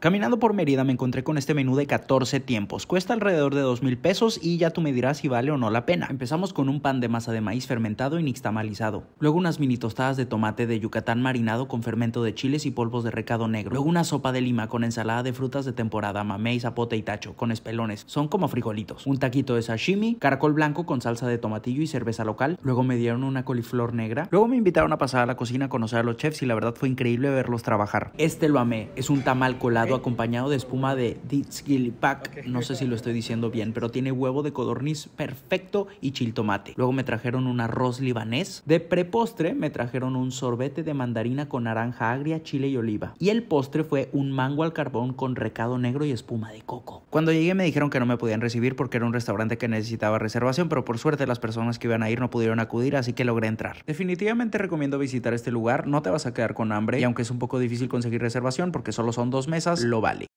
Caminando por Mérida me encontré con este menú de 14 tiempos. Cuesta alrededor de 2,000 pesos y ya tú me dirás si vale o no la pena. Empezamos con un pan de masa de maíz fermentado y nixtamalizado. Luego unas mini tostadas de tomate de Yucatán marinado con fermento de chiles y polvos de recado negro. Luego una sopa de lima con ensalada de frutas de temporada, mamey, zapote y tacho, con espelones. Son como frijolitos. Un taquito de sashimi, caracol blanco con salsa de tomatillo y cerveza local. Luego me dieron una coliflor negra. Luego me invitaron a pasar a la cocina a conocer a los chefs y la verdad fue increíble verlos trabajar. Este lo amé. Es un tamal colado acompañado de espuma de Ditzquilipac, no sé si lo estoy diciendo bien, pero tiene huevo de codorniz perfecto y chiltomate. Luego me trajeron un arroz libanés. De prepostre me trajeron un sorbete de mandarina con naranja agria, chile y oliva. Y el postre fue un mango al carbón con recado negro y espuma de coco. Cuando llegué me dijeron que no me podían recibir porque era un restaurante que necesitaba reservación, pero por suerte las personas que iban a ir no pudieron acudir, así que logré entrar. Definitivamente recomiendo visitar este lugar, no te vas a quedar con hambre y aunque es un poco difícil conseguir reservación porque solo son 2 mesas, lo vale.